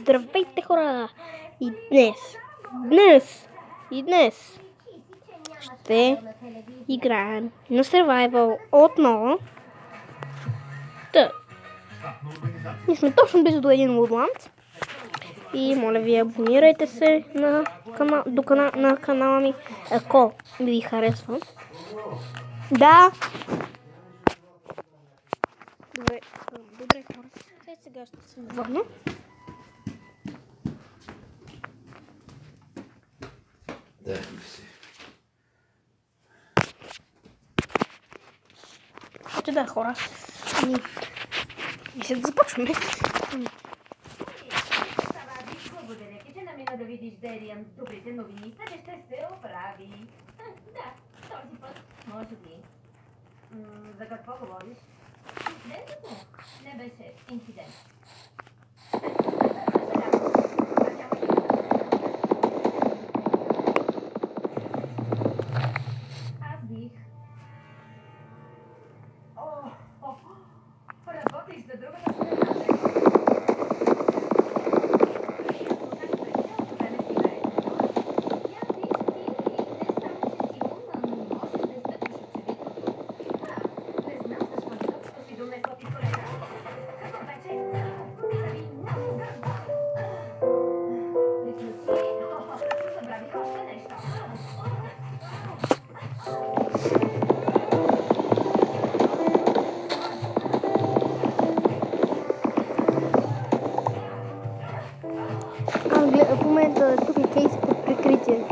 Здравейте, хора! И днес ще играем на Survival отново. Ние сме точно близо до един лудланд. И моля ви, абонирайте се на канала ми, ако ви харесва. Да! Добре, хора. Сега ще се върна. Да, хора. Мисля да започваме. Благодаря ти, че намина да видиш Дериан. Добрите новини са, че ще се оправи. Да, този път, може би. За какво говориш? Инцидентът му не беше инцидент. Аз бих... Работиш за другата страна. В момента тук е кейс под прикритие.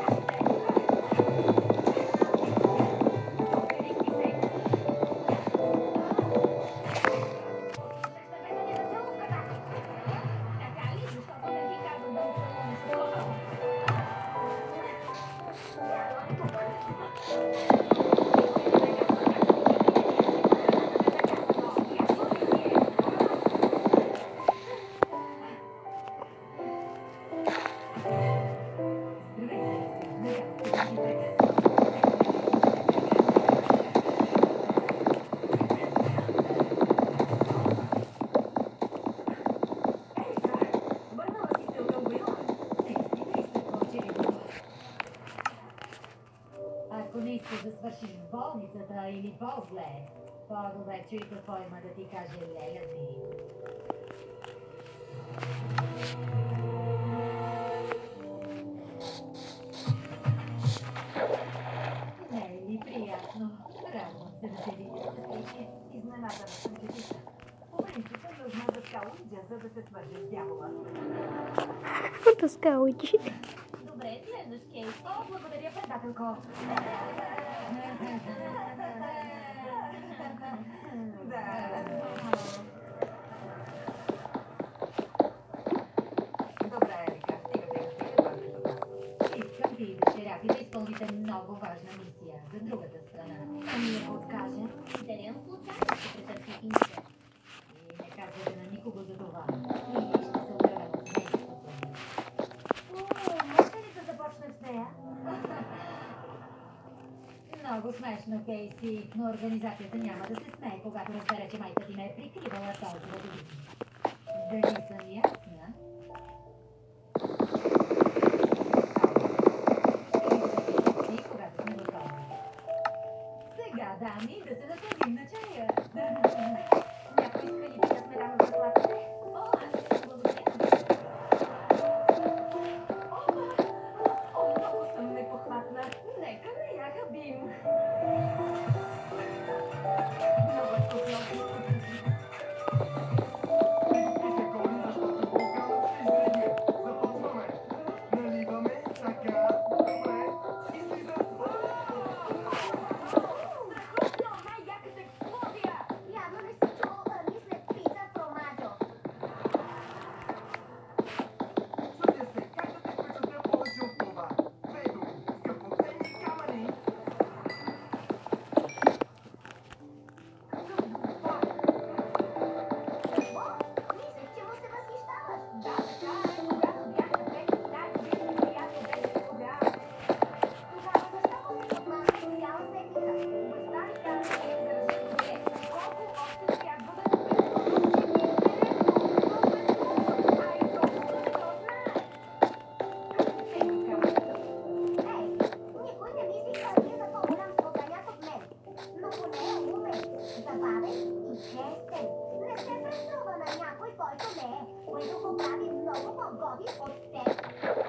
Ако не искаш да свършиш в болницата или по-зле, по-добре чуй какво има да ти каже леля ми. Не е ли приятно? Радвам се да те видя, сестрички. Изненадана съм, че ти са. По принцип съм нужна да скалуджа, за да се свържа с дявола. Да скалуджи. Добре, изглеждаш, Кейс. О, благодаря, предателко. Добре, Ерика, стига. Искам ти и дъщеря ти да изпълните много важна мисия за другата страна. Ами ако откажем, Дериан случайно ще претърпи инцидент. И не казвате на никого за това. И ще се отървем от нейното плани. Може ли да започнем с нея? Много смешно, Кейси, но организацията няма да се смее, когато разбере, че майка ти ме е прикривала толкова години. Дали съм ясна? И когато сме готови. Сега, дами, да се насладим на чая. Някой иска ли да сметана за сладките? О, аз ще благодаря. Много съм непохватна. Нека не я хабим. Много вкусно. което го прави много по-готин от теб.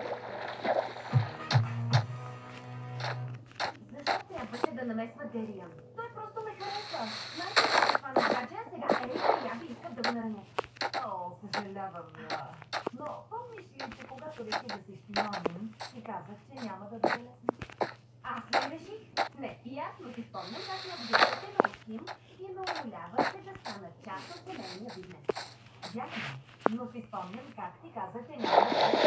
Защо трябваше да намесва Дериан? Той просто ме харесва. Най-често това на гадже, а сега Ерика и Аби искат да го наранят. О, съжалявам, но помниш ли, че когато реши да се шпионим, си казах, че няма да бъде лесно. Аз ли реших? Не, и аз но си спомням как я обзявате на Уким и ме умолявате да стана част от семейния бизнес. Вярно, но си спомням как ти казах, че няма да бъде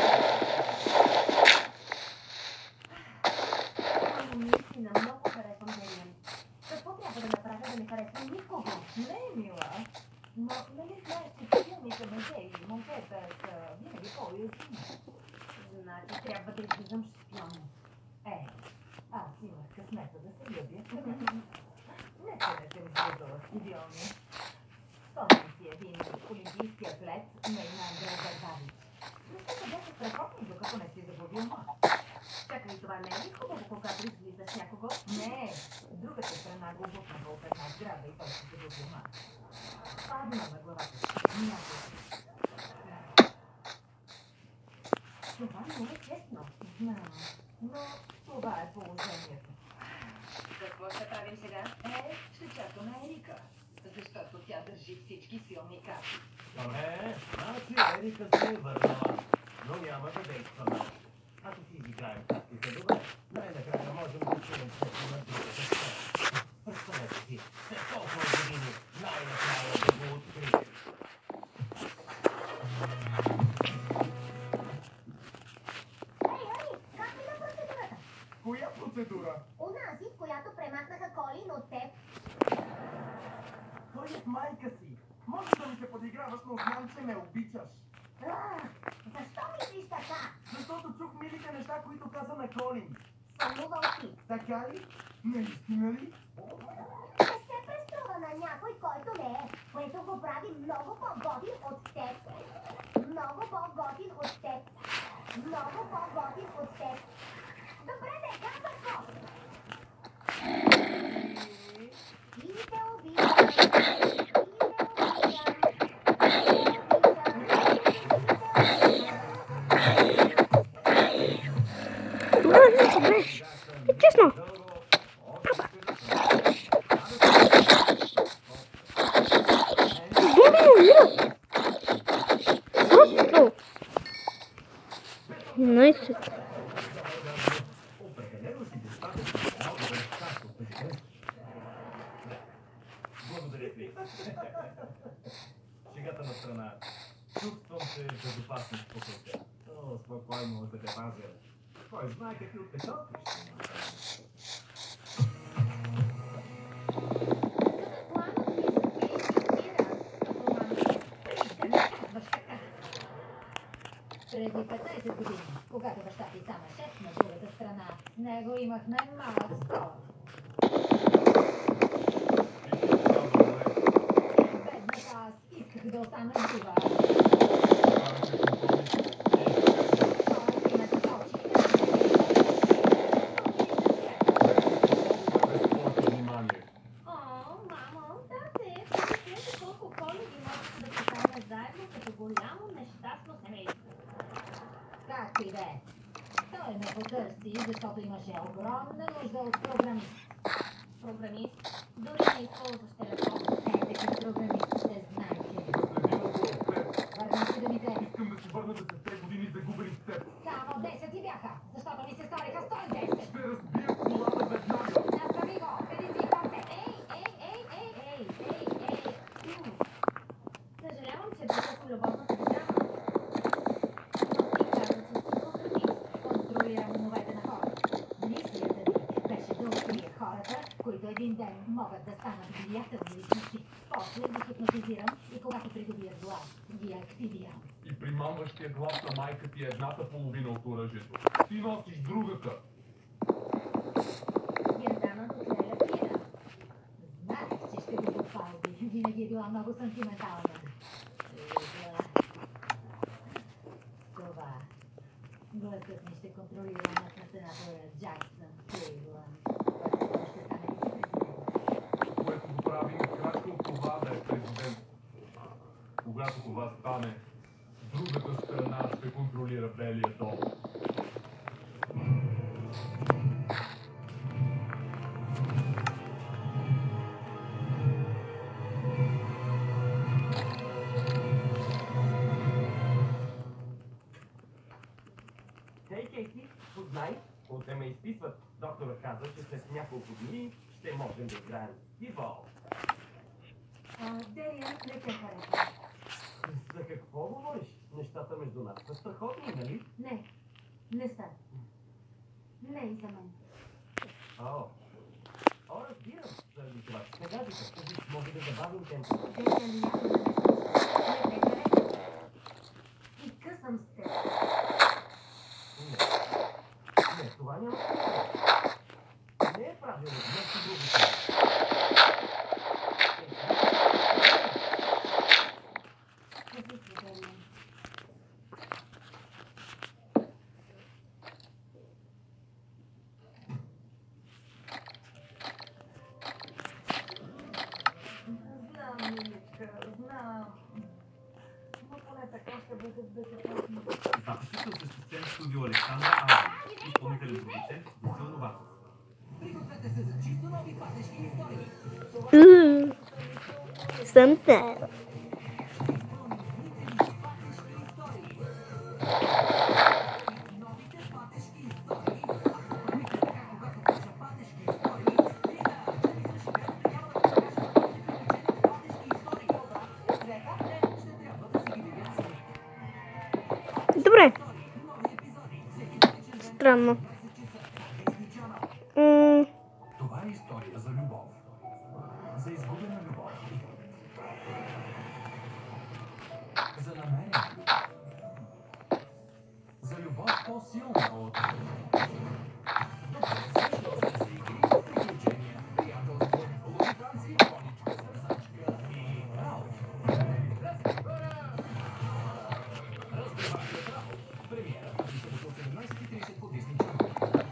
Ами, наистина много харесвам Дериан. Какво трябва да направя да не харесвам никого? Не, мила. Но нали знаеш, че филмите мъже и момчета са винаги по-уязвими? Значи трябва да излизам шпион. Аз имах късмета да се любя. Не, че не съм излизала с идеални. Спомням си един олимпийски атлет на име Андрей Дърдавич. Нещата бяха страхотни, докато не си загубил мъж. Чакай, това не е ли хубаво, когато излизаш някого? Не, другата страна го бутнаха от една сграда и той се загубил мъж. Падна на главата си. Някой. Това не е честно. Знам, но това е положението. Какво ще правим сега? Ще чакаме Ерика, защото тя държи всички силни карти. Значи Ерика се е върнала, но няма да действаме. Ако си изиграем картите добре, най-накрая можем да чуем всеки на другата страна. Представете си, след толкова години, най-накрая да го открием. Как ми на процедурата? Коя процедура? Онази, която премахнаха Колин от теб. Той е майка си. Може да ми се подиграваш, но знам, че ме обичаш. Защо мислиш така? Защото чух милите неща, които каза на Колин. Сънувал си. Така ли? Наистина ли? Не се преструва на някой, който не е, което го прави много по-готин от теб. Много по-готин от теб. Много по-готин от теб. Добре, не казах го! И те обичам. И те обичам. Честно. Найс. Определено си достатъчно малко да разкажа от президент. Благодаря ви. Шегата на страна. Чувствам се безопасно в покупка. О, спокойно да те пазя. Кой знае какви отпечатки ще има. Преди 15 години, когато баща ти стана шеф на другата страна, с него имахме малък спор. Бедната аз исках да остана жива. Той ме заточи. О, мамо, тате, помислете колко коледи можете да покажем заедно като голямо нещастно семейство. Както и да е. Той ме потърси, защото имаше огромна нужда от програмист. Програмист, дори не използваш телефон. Такива програмистите знаете. Върни се да ми те. Искам да си върна 10 години загубени с теб. Само 10 ти бяха, защото ми се сториха 110. Ще разбия колата веднага. Направи го, предизвиквам те. Ей! Съжалявам, че прекъсвам любовната ви драма. Но ти каза, че си програмист. Контролирам умовете на хората. Мисията ми беше да открия хората, които един ден могат да станат влиятелни личности. После ги хипнотизирам и когато придобия глас, ги активирам. И примамващия глас на майка ти е едната половина от оръжието. Ти носиш другата. Гердана до целия пира. Знаех, че ще го запази. Винаги е била много сантиментална. Това. Гласът ми ще контролира на сенатора Джаксън Кейлън. Който ще стане вице-президент. Което го прави крачка от това да е президент. Когато това стане, другата страна ще контролира белия дом. Хей, Кейси, познай, утре ме изписват. Докторът каза, че след няколко дни ще можем да играем футбол. Дериан, не те харесва. За какво говориш? Нещата между нас са страхотни, нали? Не са. Не и за мен. Разбирам. Заради това ще гадите. Може да забавим темпото. Дериан, някой да не те харесва. И късам с теб. Не, това няма смисъл. Не е правилно, нещо друго. Знам, миличка, знам. Но поне така ще бъде безопасно. Записът е осъществен в студио Александра Ауди, изпълнителен продуцент Васил Новаков. Пригответе се за чисто нови патешки истории. Съмте. Добре. Странно. Това е история за любов. За изгубена любов. За намерена любов. За любов по-силна от... За игри, приключения, приятелство, лунитанци, коничка, сързачка и Ралф. Разбивателят Ралф. Премиера тази събота от 17:30 по Disney Channel.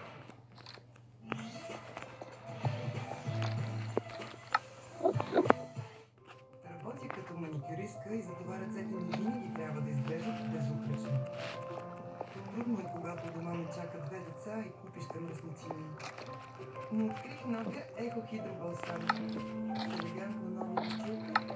Работя като маникюристка и затова ръцете ми винаги трябва да изглеждат безупречно. Трудно е, когато дома ме чакат 2 деца и купища мръсничини. Но открих новия ехохидробалсам с елегантна нова постилка.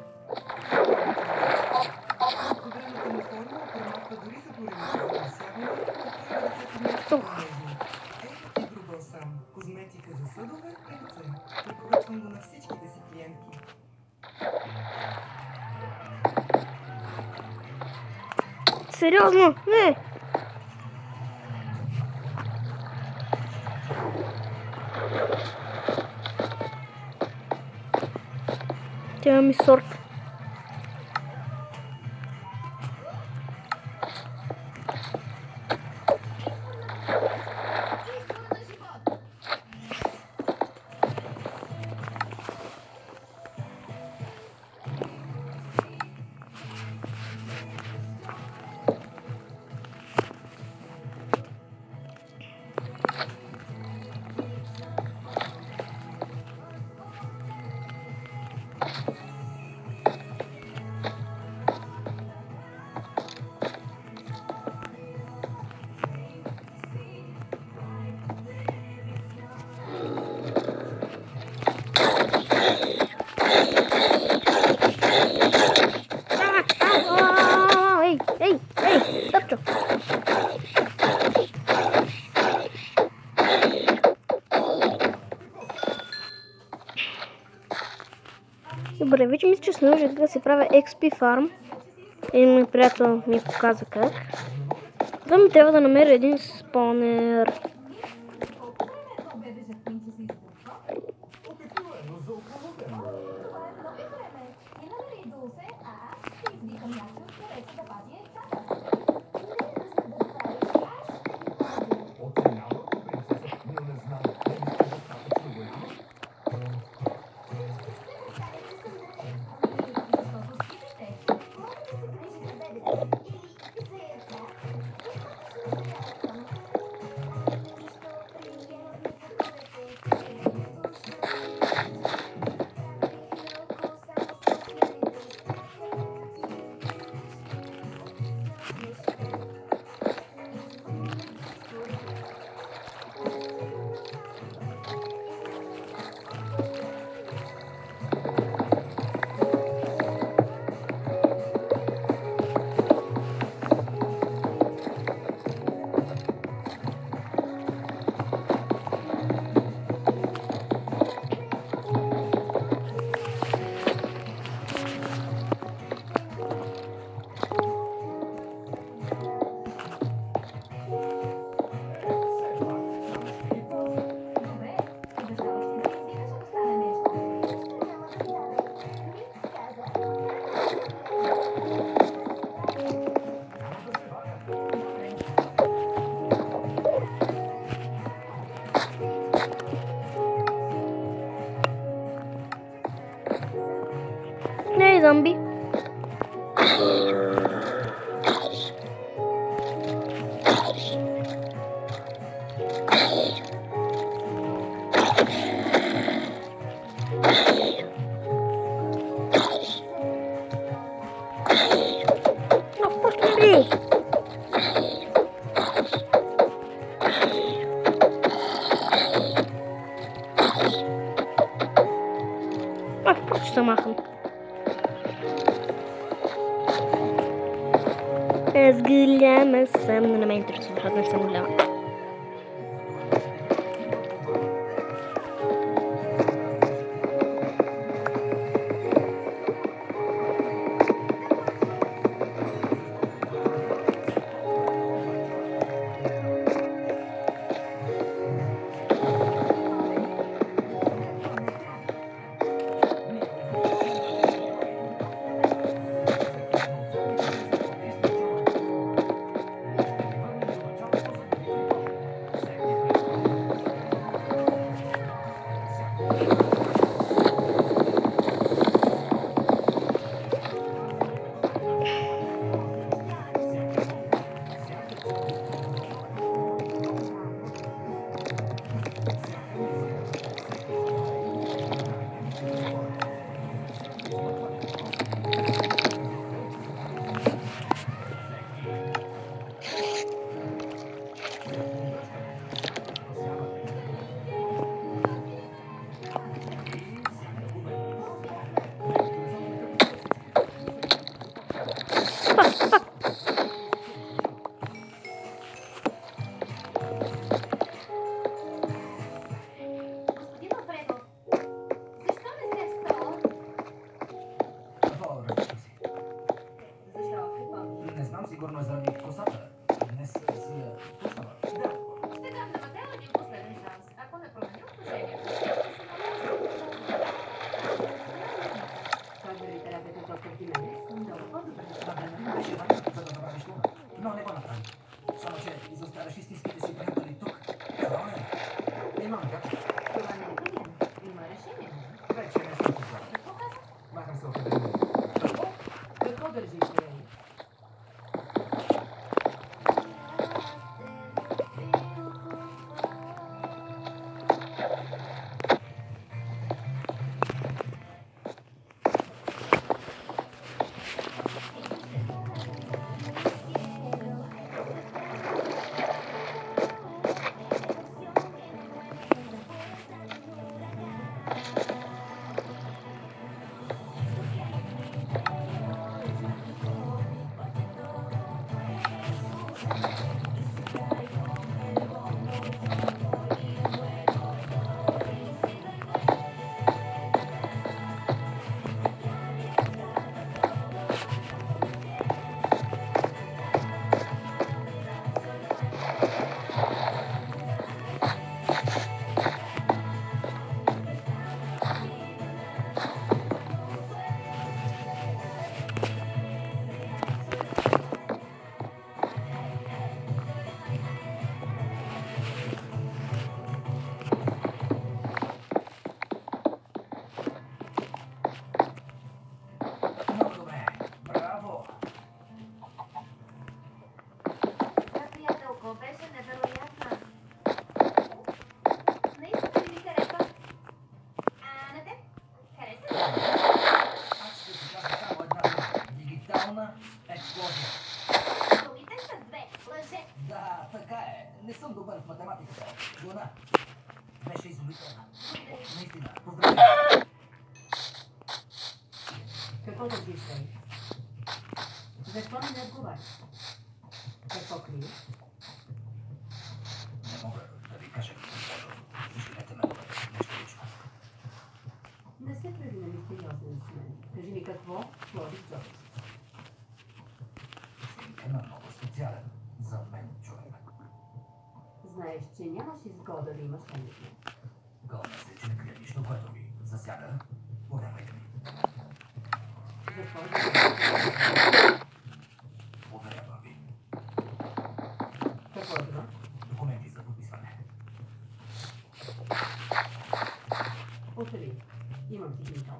Подредната му форма премахва дори заборените за носяване, открива ръцете ми още по-нежни. Ехохидробалсам – козметика за съдове и ръце. Препоръчвам го на всичките си клиентки. Сериозно? Не. Тя ми сорт. Добре, вече мисля, че се научих да се правя XP farm. Един мой приятел ми показа как. Да ми трябва да намеря един спонер. Умри! Просто ще се махам. Аз голяма съм, но не ме интересува, защото не съм голяма. Господин Алфредов, защо не сте в стола? Какво разреши си? Защо? Какво? Не знам, сигурно е заради косата. Днес си я пуснала. Да. Ще дам на Матео един последен шанс. Ако не промени отношението, ще се наложи. Той дори терапията с доктор Хименес много по-добре. Да, беше важно, за да забравиш това. Но не го направи. Само, че изоставяш истинските си приятели тук. Това не е. Имам гадже. Това не е проблем. Има решение. Вече не съм проблем. Какво каза? Махам се от един. Какво държиш, Рей? Много добре. Браво. Да, приятелко, беше невероятна. Наистина ли ви харесва? А на теб? Хареса ли? Аз ще ти кажа само една дума. Дигитална експлозия. Думите са две. Лъже. Да, така е. Не съм добър в математиката. Жона. Беше изумителна. Наистина. Поздравления. Какво държиш, Рей? Защо не ми отговаряш? Какво криеш? Не мога да ви кажа, госпожо. Извинете ме, нещо лично. Не се прави на мистериозен с мен. Кажи ми какво сложи в джоба си. Синка на много специален за мен човек. Знаеш, че нямаш изгода да имаш хендикне. Гълна се, че не крия нищо, което ви засяга. Повярвайте ми. Започва. Уверявам ви. Какво е това? Документи за подписване. Остави. Имам си химикал.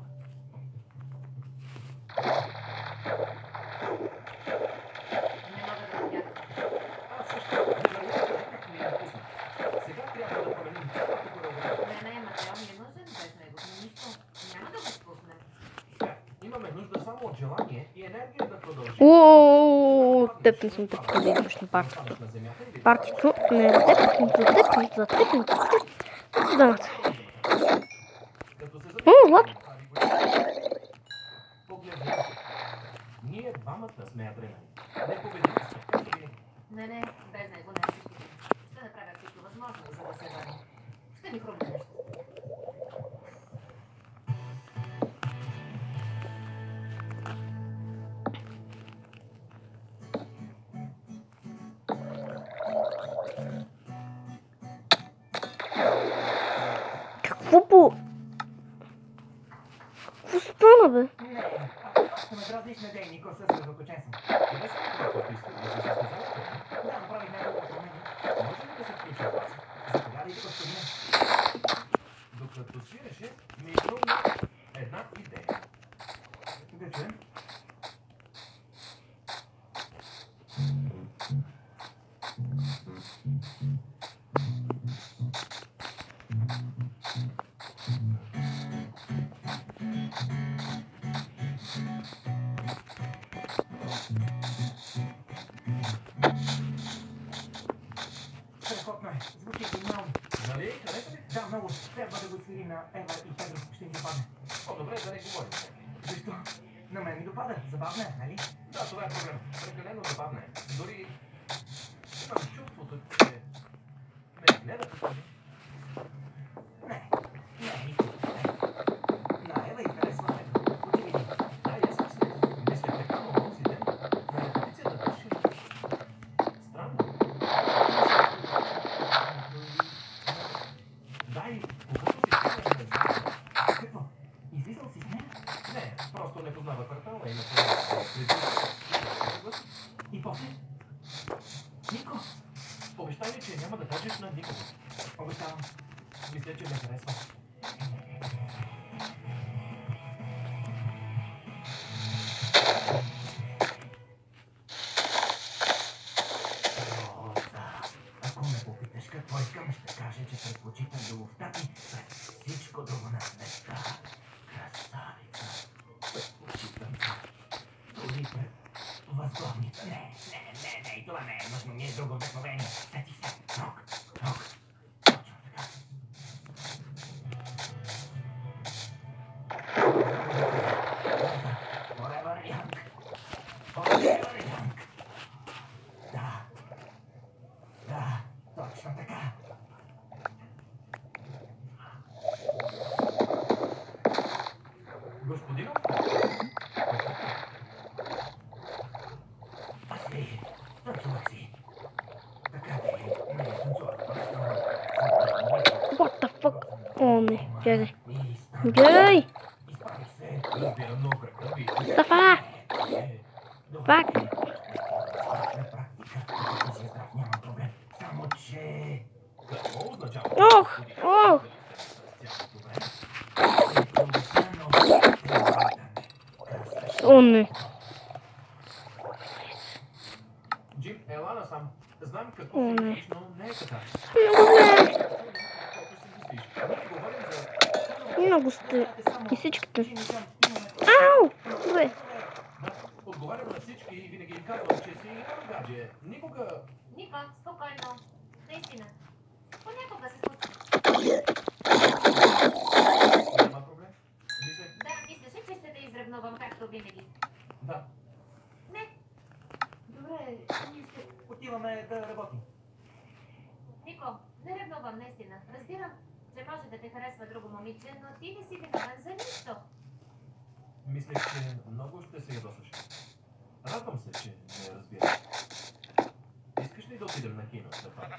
Не мога да го вярвам. Аз също. Вероятно, как ми я пусна. Сега трябва да променим цялата хореография. Не, Матео ми е нужен без него. Но нищо. Няма да го спуснем. Имаме нужда само от желание и енергия да продължим. Ооо, теб не съм те поканил да идваш на партито. Партито не е за теб, за теб. Дамата. О, Злато. Ние двамата сме адреналин. Не победим сме. Не, без него не е. Ще направя всичко възможно, за да се върне. Ще ми хрумне нещо. Какво стана, бе? Ще ме дразниш на дей, Нико, съсредоточен съм. Да, направих няколко промени. Може ли да се включи в вас? Заповядайте, господине. Докато свиреше, ми хрумна една идея. Да чуем. Страхотно е. Звучи гениално. Нали? Хареса ли? Да, много. Трябва да го свири на Ева и Педро. Ще им допадне. По-добре да не говорим. Защо? На мен ми допада. Забавна е, нали? Да, това е проблем. Прекалено забавна е. Дори имам чувството, че ме гледа като ли. Не, Нико. На Ева и харесва Педро. Очевидно. Да, и аз мисля. Мисля така, но този ден на репетицията беше странно. Да, и когато си спомнях не знам. Какво? Излизал си с нея? Не, просто не познава квартала и не познава преди. И после? Нико, Обещай ми, че няма да кажеш на никого. обещавам. Мисля, че ме харесва. Ако ме попиташ какво искам, ще кажа, че предпочитам любовта ти пред всичко друго на света. Красавица. Предпочитам дори пред възглавница. Не, и това не е нужно. Ние е друго вдъхновение. Сети се. Рок. Точно така. Forever young. Forever young. Да, точно така. Господинов? Аз ли? Танцувах си. Така ли? Не, танцувах. What the fuck? О, не. Гледай. Гледай! Изпадих се. Разбирам, но кръка ви. Стафа! Пак! На практика, ако си здрав, няма проблем. Само, че... Какво означава? Ох! Ох! О, не. Джим, ела насам. Знам О, какво не. си мислиш, но не е така. Много сте. И всичките. Ау! Добре. Отговарям на всички и винаги им казвам, че си гадже. Никога... Нико, спокойно. Наистина. Понякога се случва. Няма проблем. Мисля... Да, мислеше, че ще те изревнувам, както винаги. Да. Не. Добре, ние ще отиваме да работим. Нико, не ревнувам, наистина. Разбирам, че може да те харесва друго момиче, но ти не си виновен за нищо. Мислех, че много ще се ядосаш. Радвам се, че ме разбираш. Искаш ли да отидем на кино след това?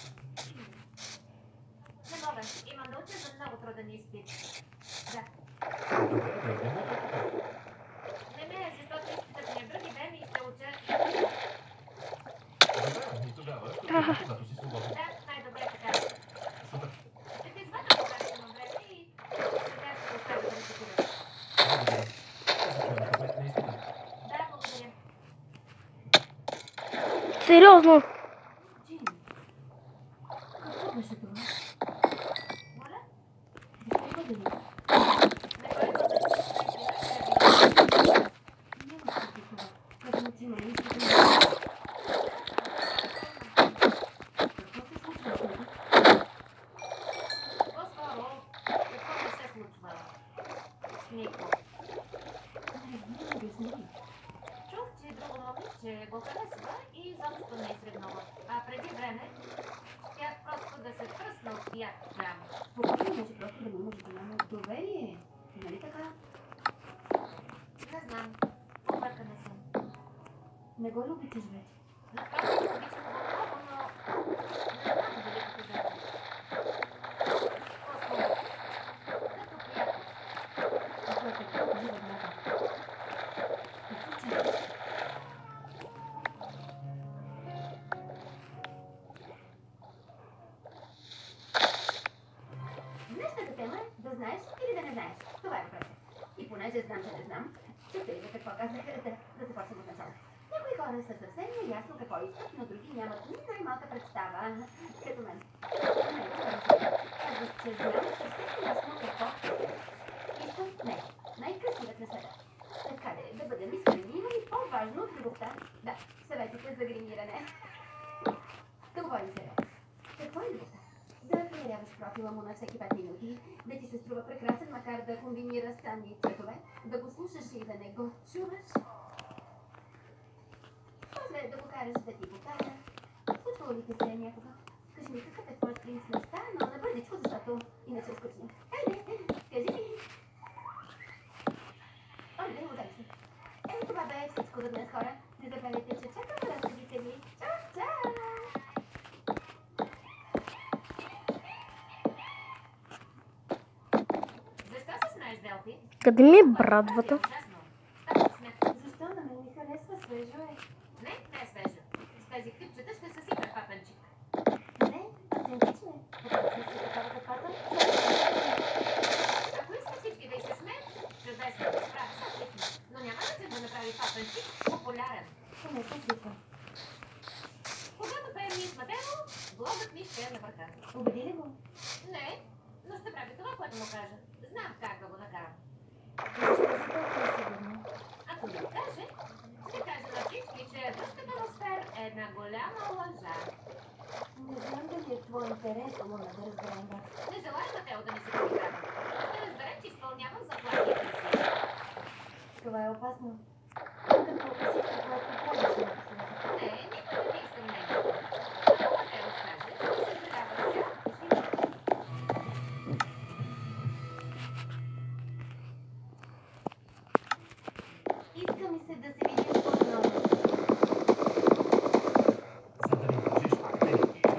Не мога. Имам да уча за много труден изпит. Да. Добре, да идем от тук. Не, защото изпитът ми е други ден и ще уча. Добре, и тогава ще отидем, когато си свободен. Да, най-добре така. Супер. Ще те извадя, когато имам време и сега ще оставя да репетираш. Благодаря. Ще се чуем добре, наистина. Да, благодаря. Сериозно. Джин, какво беше това? Моля? Защо бъде ли? Не бъде да се няма какво. Казвам ти, но не искам да... свят там. Спокойно, може просто да му имаш голямо доверие. Нали така? Не знам. Объркана съм. Не го ли обичаш вече? Направо го обичам много, но не знам дали като да. По-скоро. Като приятел. Ако е така, кажи веднага. Какво чакаш? Днешната тема е да знаеш или да не знаеш. Това е въпросът. И понеже знам, че не знам, чухте ли за какво казах, да започнем от начало. Някои хора са съвсем неясно какво искат, но други нямат ни най-малка представа, като мен. Не, казват, че знам съвсем ясно какво искам. Не, най-красивът на света. Така да бъдем искрени, има и по-важно от любовта. Да, съветите за гримиране. Да говорим сега. Какво е любовта? Да проверяваш профила му на всеки 5 минути, да ти се струва прекрасен, макар да комбинира странни цветове, да го слушаш и да не го чуваш. После да го караш да ти повтаря. Случвало ли ти се някога? Кажи ми какъв е твоят принц мечта, но на бързичко, защото иначе е скучно. Хайде, кажи ми. Оле, удари се. Ето това бе всичко за днес, хора. Не забравяйте, че чакам разходите ви. Чао, чао! Защо се смееш, Делфи? Къде ми е брадвата? Защо на мен ми харесва? Свежо е. Не, не е свежо. С тези клипчета ще съсипе папенчик. Не, автентично е. Показва се такава капата. Ако искат всички да й се смеят, чудесно, справя се отлично. Но няма да се да направи папенчик популярен. Не се свиквам. Когато пеем ние с Матео, блогът ми ще е на върха. Убеди ли го? Не, но ще прави това, което му кажа. Знам как да го накарам. Защо си толкова сигурна? Ако ми каже, ще кажа на всички, че връзката на сфер е една голяма лъжа. Не знам дали е в твой интерес, Луна, да разберем вас. Не желая Матео да ми се подиграва. Ще разбере, че изпълнявам заплатите си. Това е опасно. Като опасиш каквото правиш на света. Не, никога не искам него. Ако Матео каже, че се предава на сега, Иска ми се да се видим отново. За да ми кажеш пак те ли ги?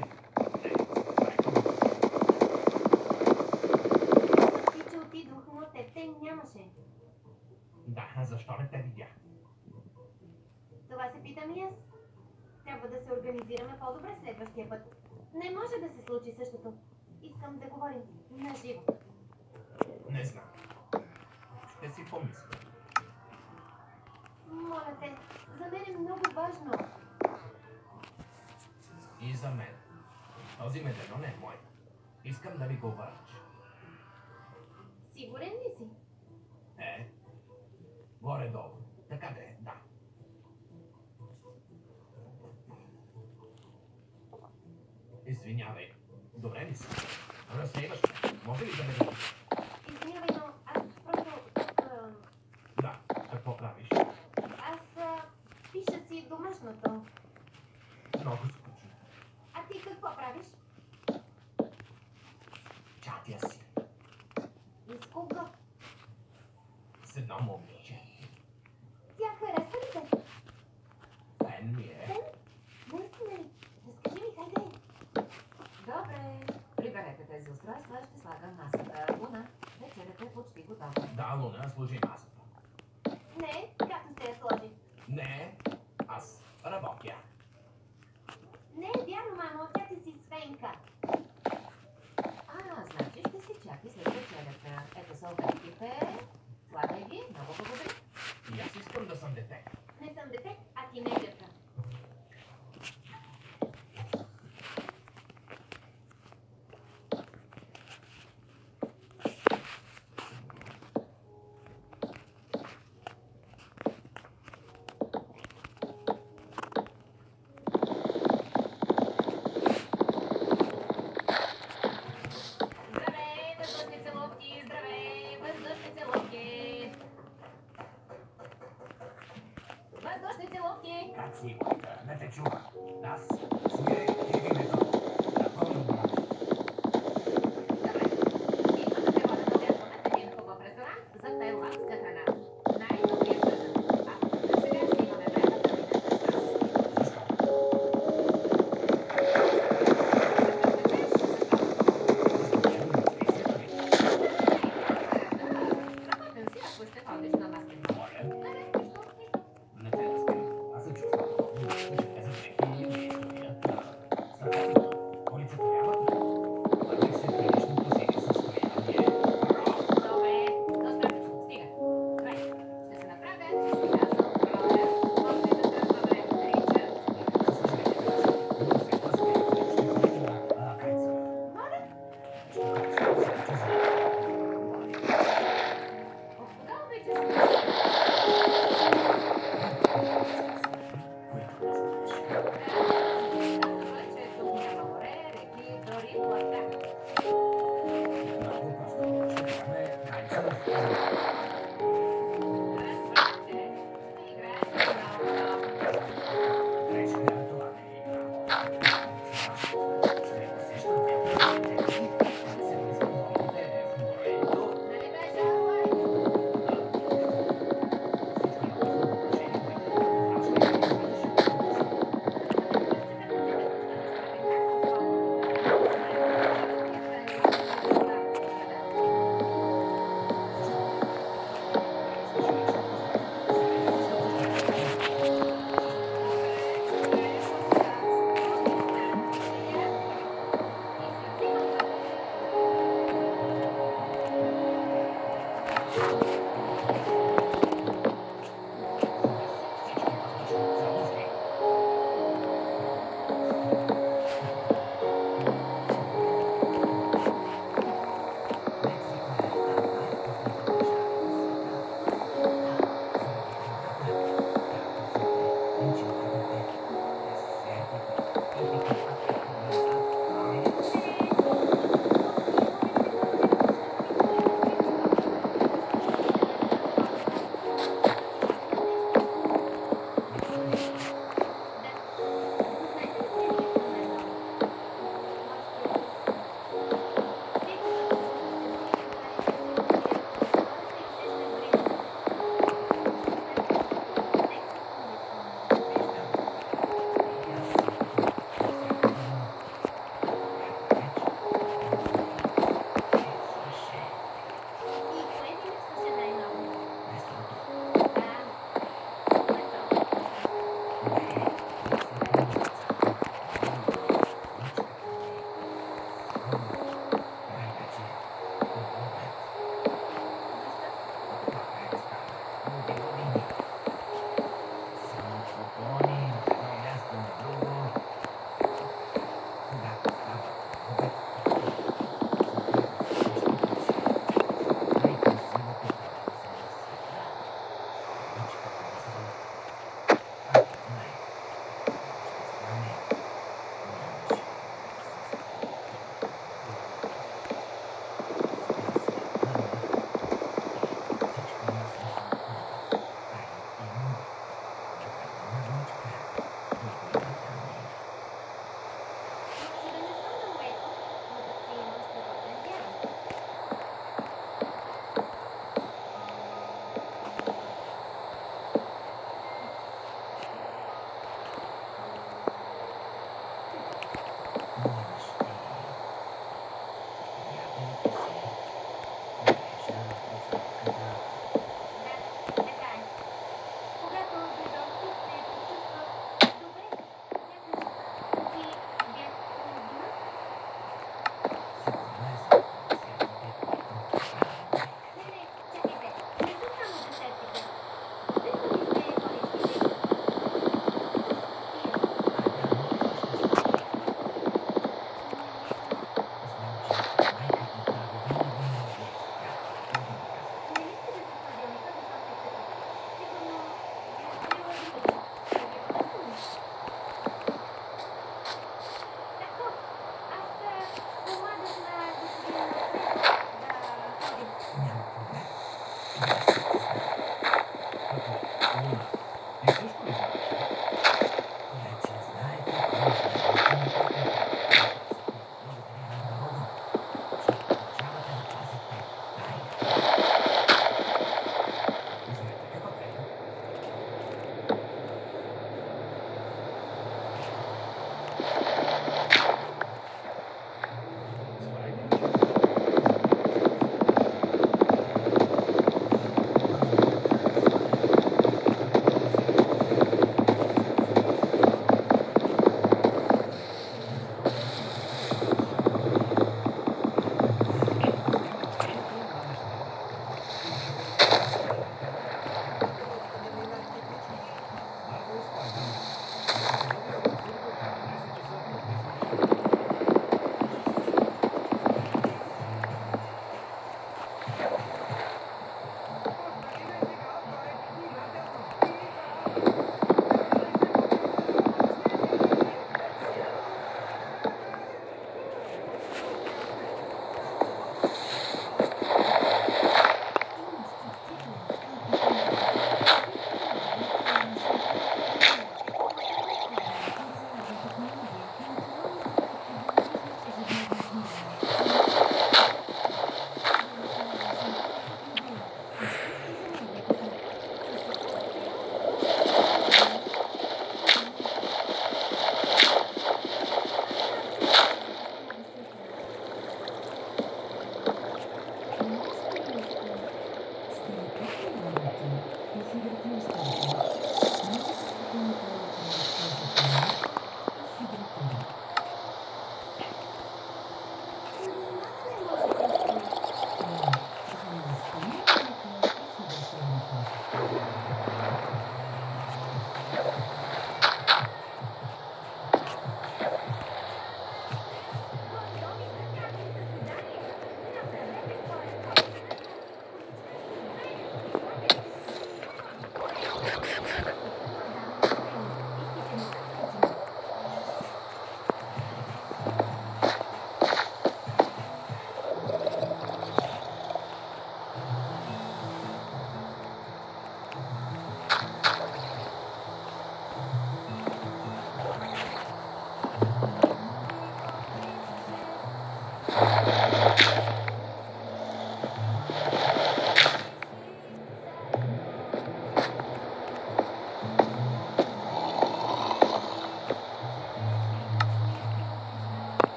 Ти, че отидох, но те нямаше. Да, защо не те видях? Това се питам и аз. Трябва да се организираме по-добре следващия път. Не може да се случи същото. Искам да говорим на живо. Не знам. Ще си помисля. Моля те, за мен е много важно. И за мен. Този медальон е мой. Искам да ми го върнеш. Сигурен ли си? Горе-долу. Така да е, да. Извинявай. Добре ли си? Разсейваш ме. Може ли да ме видиш? Извинявай, но аз просто... Да. Какво правиш? Аз пиша си домашното. Много скучно. А ти какво правиш? Чатя си. И с кого? С едно момиче. Тя харесва ли те? Фен ми е. Фен? Наистина ли? Разкажи ми, хайде. добре. Приберете тези устройства, ще слагам масата. Луна, вечерята е почти готова. Да, Луна, служи масата. Не, както ще я сложи. Не, аз работя. Не е вярно, мамо, тя ти си свенка. Значи ще си чаки след вечерята. Ето са обедите. Слагай ги, много благодаря. И аз искам да съм дете. Не съм дете, а тинейджърка. Здравей, въздушни целувки! Здравей, въздушни целувки! Въздушни целувки! Как си, майка? Не те чух. Аз си е името. Напълно брат.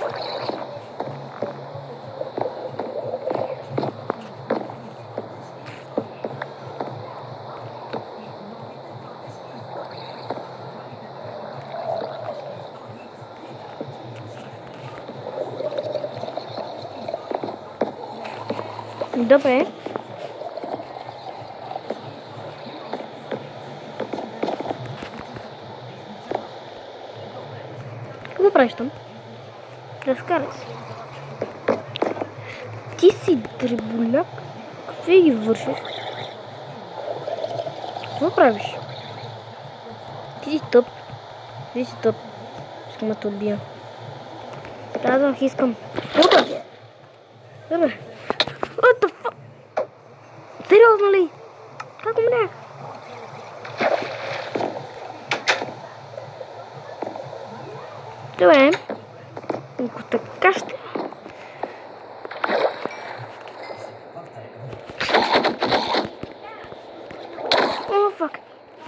Добре. Какво правиш там? Разкарай се. Ти си дреболяк. Какво ги вършиш? Какво правиш? Ти си тъп. Ти си тъп. Искам да те отбия. Казвах, искам. Добре. Добре. What the fuck? Сериозно ли? Как умрях? Добре. Ако така ще... О, фак.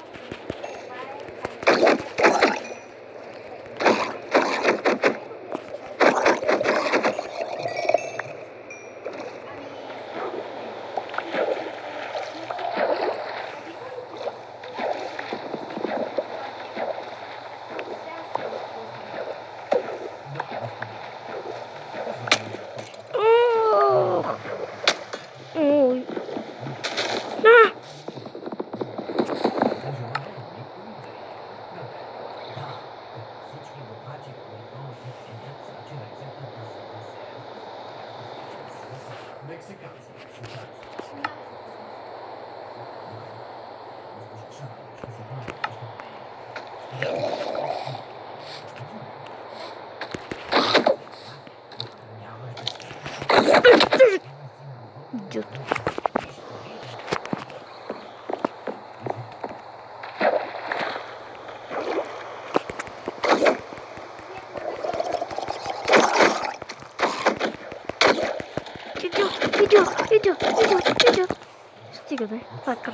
Идиот. Стига, бе. Пака.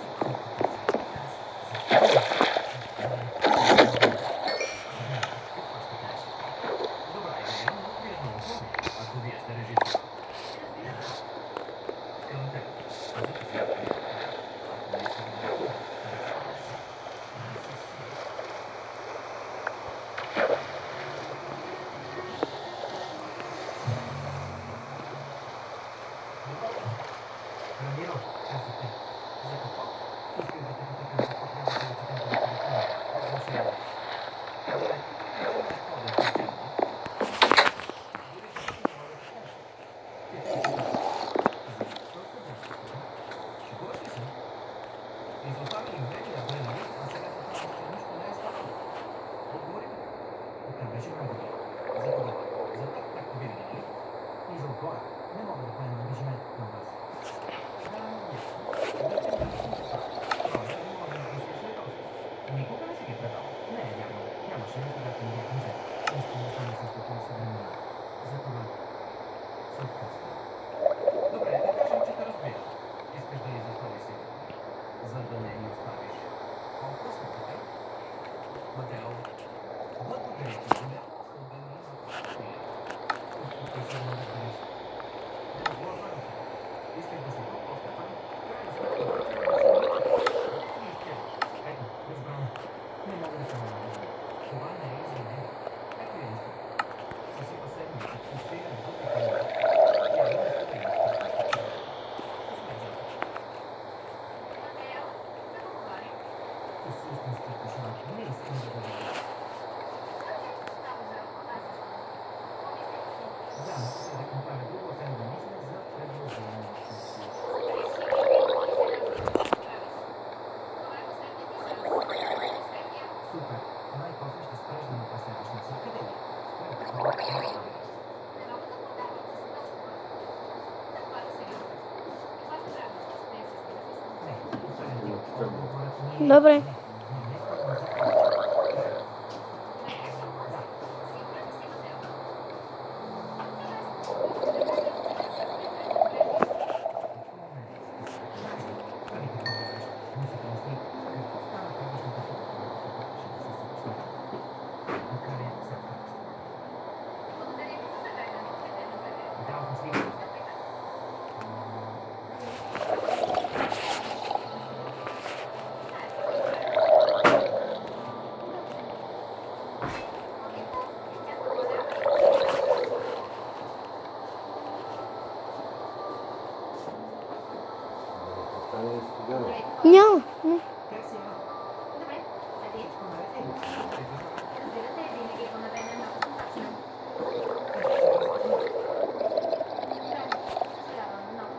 Добре. Няма. Как си? Добре, а вие? Разбира се, винаги по на време много съм точна. Съжалявам много.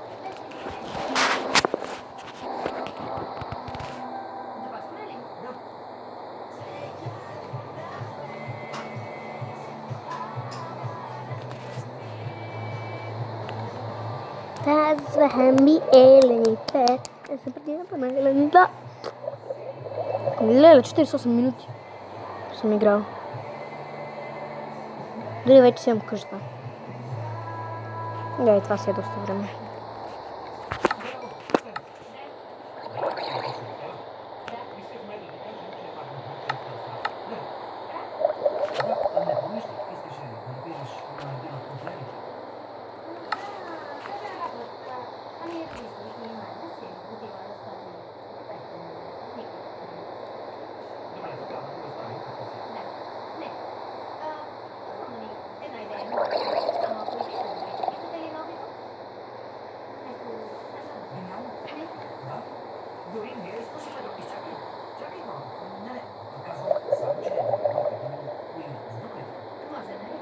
Започваме ли? Казваха ми елените. Аз съм предината на елените. Леле, 48 минути съм играл. Дали вече си имам къща. Да, и това си е доста време. Дори не е слушай, да изчакай. Чакай малко. Не, казвам само, че не е добре. Сдукай. Може, нали?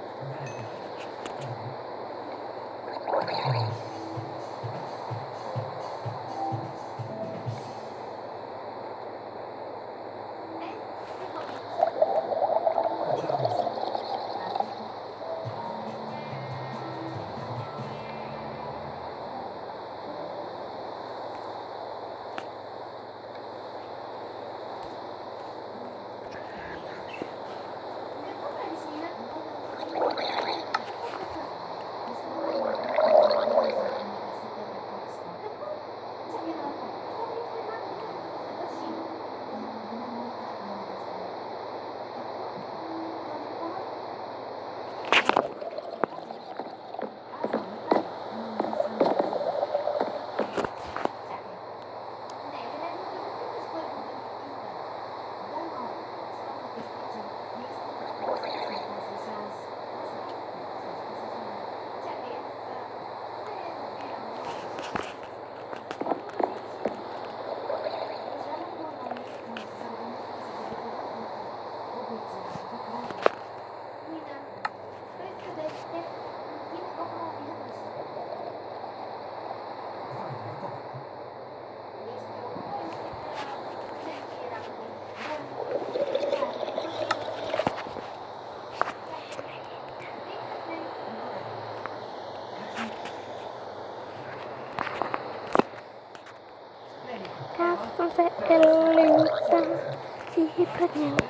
Казвам се елените. Си преднята.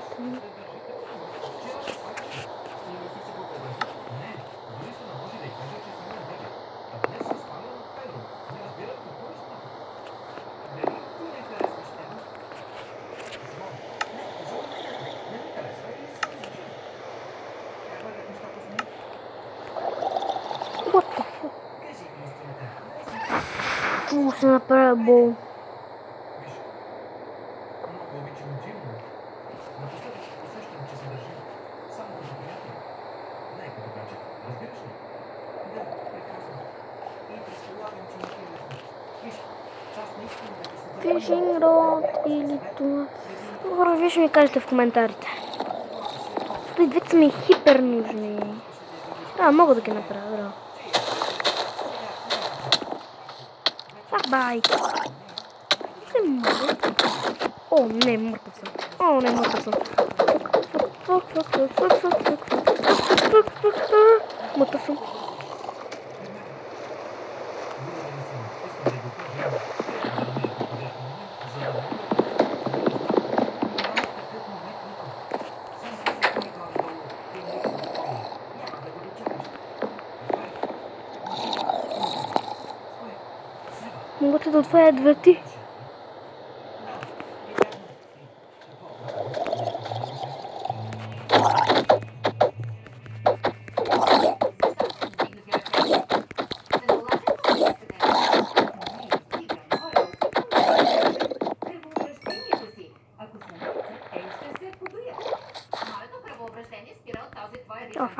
What the fuck? Му се направя бол. Много обичам Джимно. Напоследък усещам, че се държи само като приятел. Не като гаджет. Разбираш ли? Да, прекрасно. И предполагам, че не ти е лесно. Виж, аз не искам да ти се Фишинг род или това. Хора, вие ще ми кажете в коментарите. Тези двете са ми хипер нужни. Да, мога да ги направя, да. Fuck, бай. О, не, мъртъв съм. О, не, мъртъв съм. Мъртъв съм. Могат ли да отворят врати?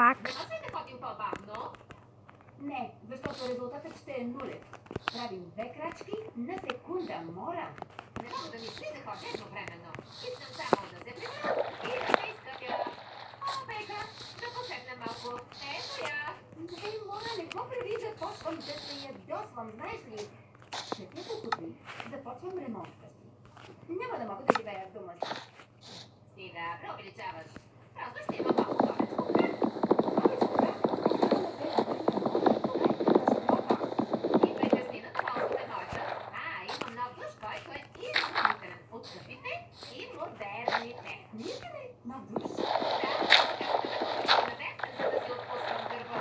пак. Не може ли да ходим по-бавно? Не, защото резултатът ще е нулев. Правим 2 крачки на секунда, мора. Не мога да мисля да ходя едновременно. Искам само да се прибера и да се изкъпя. О, Бека, да посегнем малко. Ето я. Не, мора, не го предвижда, почвам да се ядосвам, знаеш ли? След няколко дни започвам ремонт вкъщи. Няма да мога да живея в дома си. Стига, преувеличаваш. Просто ще има малко повече купка. И прекъсни на ползваме моята. Имам нов душ, който е изумителен. От скъпите и модерните. Наистина ли? Нов душ? Да, искам да ме за да си отпускам гърба.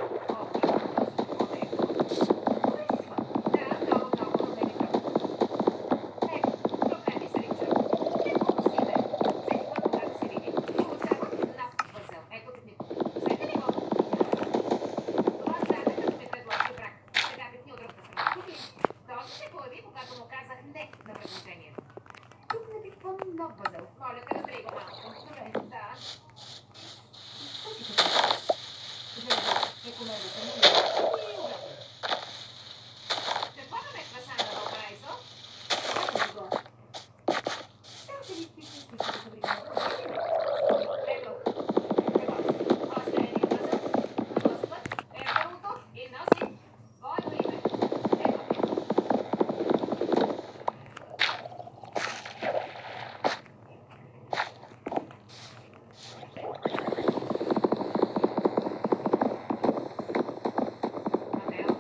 Да, много американо. Проблеми са лича. Не по-усилен. Всеки път, когато се видим, получавам нов възел. Ето пипнито. Слете ли го? Това стана, като ми предложи брак. Сега пипни от другата страна. Този се появи, когато му казах не на предложението. Тук напипвам нов възел. Моля те, раздрей го малко. Добре. Да. Какво да ме хваща на Валпарайзо? Ето. Още един възел. Този път е първото и носи своето име. Ето. Матео.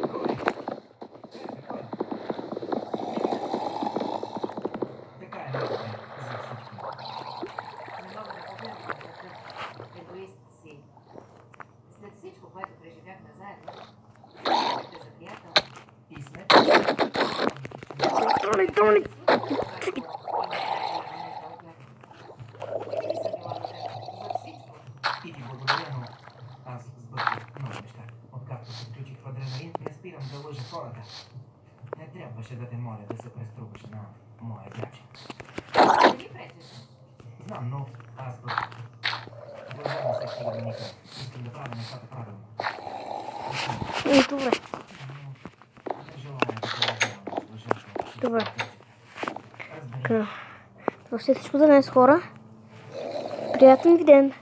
Така е, добре, за всичко. Не мога да повярвам какъв егоист си. След всичко, което преживяхме заедно, те за приятел. И след Тони. и ти благодаря, но аз сбърках много неща. Откакто се включих в адреналин, не спирам да лъжа хората. Не трябваше да те моля да се преструваш на моя гадже. Знам, но аз сбърках. Държа не се стига до никъде. Искам да правя нещата правилно. Добре. Но не желая да те лъжа, защото... Добре. Разбери. Това ще е всичко за днес, хора. Приятен ви ден!